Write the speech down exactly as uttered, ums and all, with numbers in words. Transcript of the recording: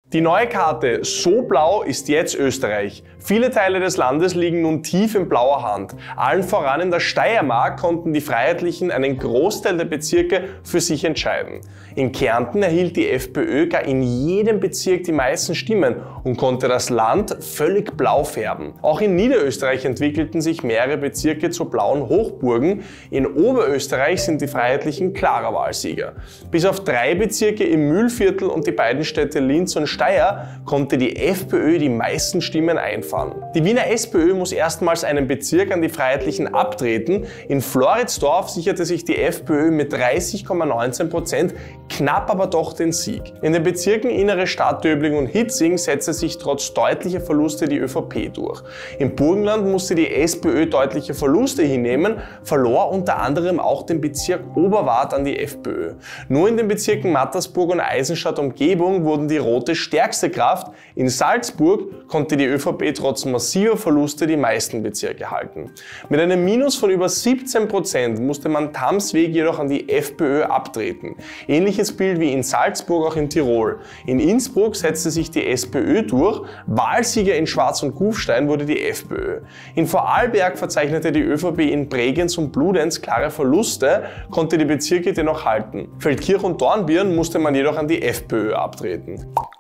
Die neue Karte "So blau ist jetzt Österreich". Viele Teile des Landes liegen nun tief in blauer Hand. Allen voran in der Steiermark konnten die Freiheitlichen einen Großteil der Bezirke für sich entscheiden. In Kärnten erhielt die FPÖ gar in jedem Bezirk die meisten Stimmen und konnte das Land völlig blau färben. Auch in Niederösterreich entwickelten sich mehrere Bezirke zu blauen Hochburgen. In Oberösterreich sind die Freiheitlichen klarer Wahlsieger. Bis auf drei Bezirke im Mühlviertel und die beiden Städte Linz und Steyr konnte die FPÖ die meisten Stimmen einfahren. Die Wiener SPÖ muss erstmals einen Bezirk an die Freiheitlichen abtreten. In Floridsdorf sicherte sich die FPÖ mit dreißig Komma neunzehn Prozent knapp aber doch den Sieg. In den Bezirken Innere Stadt, Döbling und Hitzing setzte sich trotz deutlicher Verluste die ÖVP durch. Im Burgenland musste die SPÖ deutliche Verluste hinnehmen, verlor unter anderem auch den Bezirk Oberwart an die FPÖ. Nur in den Bezirken Mattersburg und Eisenstadt Umgebung wurden die Rote stärkste Kraft. In Salzburg konnte die ÖVP trotz massiver Verluste die meisten Bezirke halten. Mit einem Minus von über siebzehn Prozent musste man Tamsweg jedoch an die FPÖ abtreten. Ähnliches Bild wie in Salzburg auch in Tirol. In Innsbruck setzte sich die SPÖ durch, Wahlsieger in Schwarz und Kufstein wurde die FPÖ. In Vorarlberg verzeichnete die ÖVP in Bregenz und Bludenz klare Verluste, konnte die Bezirke dennoch halten. Feldkirch und Dornbirn musste man jedoch an die FPÖ abtreten.